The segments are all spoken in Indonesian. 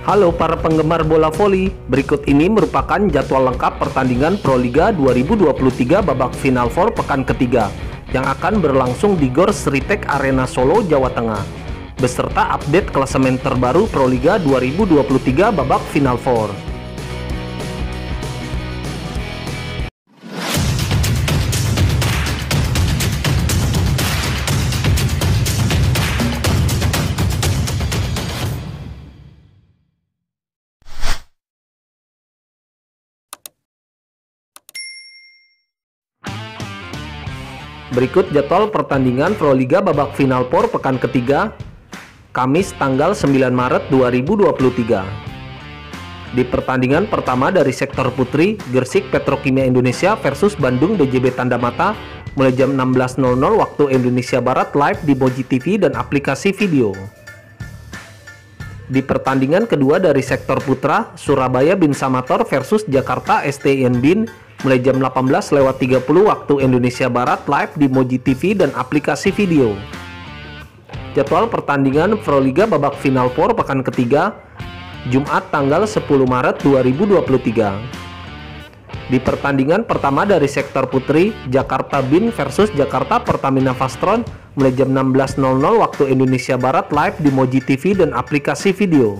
Halo para penggemar bola voli, berikut ini merupakan jadwal lengkap pertandingan Proliga 2023 babak Final Four pekan ketiga yang akan berlangsung di Gor Sritek Arena Solo, Jawa Tengah, beserta update klasemen terbaru Proliga 2023 babak Final Four. Berikut jadwal pertandingan Proliga babak Final Four pekan ketiga, Kamis tanggal 9 Maret 2023. Di pertandingan pertama dari sektor putri, Gersik Petrokimia Indonesia versus Bandung BJB Tanda Mata mulai jam 16.00 waktu Indonesia Barat live di Moji TV dan aplikasi video. Di pertandingan kedua dari sektor putra, Surabaya Bin Samator versus Jakarta STIN Bin mulai jam 18.30 waktu Indonesia Barat live di Moji TV dan aplikasi video. Jadwal pertandingan Proliga babak Final Four pekan ketiga, Jumat tanggal 10 Maret 2023. Di pertandingan pertama dari sektor putri, Jakarta Bin versus Jakarta Pertamina Vastron mulai jam 16.00 waktu Indonesia Barat live di Moji TV dan aplikasi video.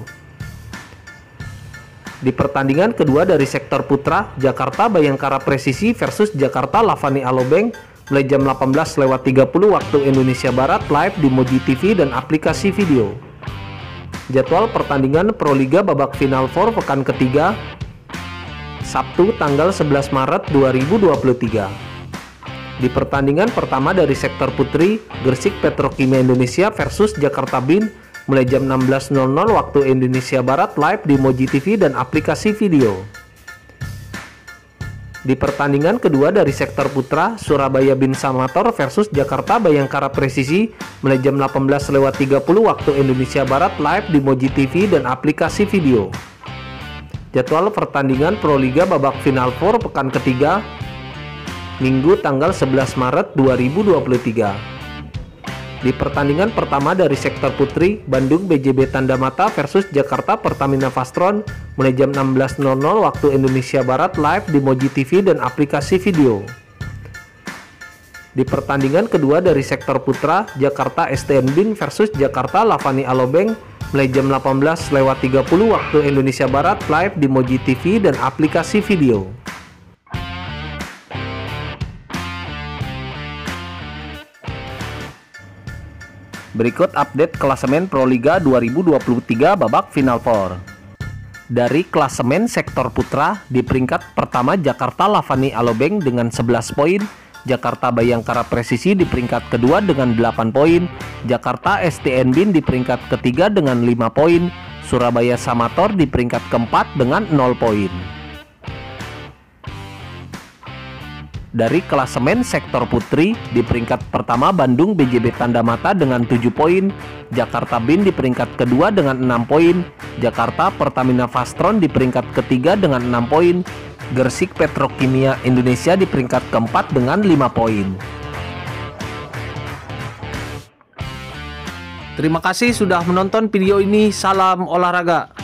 Di pertandingan kedua dari sektor putra, Jakarta Bayangkara Presisi versus Jakarta Lavani Alobeng mulai jam 18.30 waktu Indonesia Barat live di Moji TV dan aplikasi video. Jadwal pertandingan Proliga babak Final Four pekan ketiga, Sabtu tanggal 11 Maret 2023. Di pertandingan pertama dari sektor putri, Gersik Petrokimia Indonesia versus Jakarta Bin mulai jam 16.00 waktu Indonesia Barat live di Moji TV dan aplikasi video. Di pertandingan kedua dari sektor putra, Surabaya Bin Samator versus Jakarta Bayangkara Presisi mulai jam 18.30 waktu Indonesia Barat live di Moji TV dan aplikasi video. Jadwal pertandingan Proliga babak Final Four pekan ketiga, Minggu tanggal 11 Maret 2023. Di pertandingan pertama dari sektor putri, Bandung BJB Tanda Mata versus Jakarta Pertamina Vastron mulai jam 16.00 waktu Indonesia Barat live di Moji TV dan aplikasi video. Di pertandingan kedua dari sektor putra, Jakarta STN Bin versus Jakarta Lavani Alobeng mulai jam 18.30 waktu Indonesia Barat live di Moji TV dan aplikasi video. Berikut update klasemen Proliga 2023 babak Final Four. Dari klasemen sektor putra, di peringkat pertama Jakarta Lavani Alobeng dengan 11 poin, Jakarta Bayangkara Presisi di peringkat kedua dengan 8 poin, Jakarta STN Bin di peringkat ketiga dengan 5 poin, Surabaya Samator di peringkat keempat dengan 0 poin. Dari klasemen sektor putri, di peringkat pertama Bandung BJB Tanda Mata dengan 7 poin, Jakarta Bin di peringkat kedua dengan 6 poin, Jakarta Pertamina Vastron di peringkat ketiga dengan 6 poin, Gersik Petrokimia Indonesia di peringkat keempat dengan 5 poin. Terima kasih sudah menonton video ini. Salam olahraga.